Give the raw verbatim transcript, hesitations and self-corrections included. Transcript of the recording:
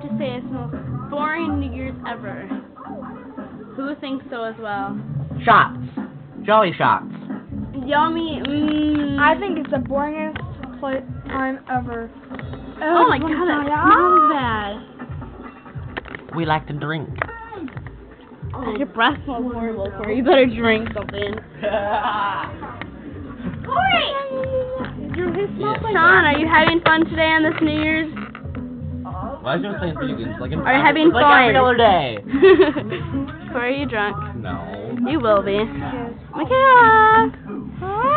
to say it's the most boring New Year's ever. Who thinks so as well? Shots. Jolly shots. Yummy. Mmm. I think it's the boringest play time ever. Oh my god, that smells bad. We like to drink. Oh, your breath smells horrible, Corey. You better drink something. Corey! Yeah. Sean, are you having fun today on this New Year's? Why is you playing video games? Like, Are you having like fun? every other day. Corey, are you drunk? No. You will be. Michaela!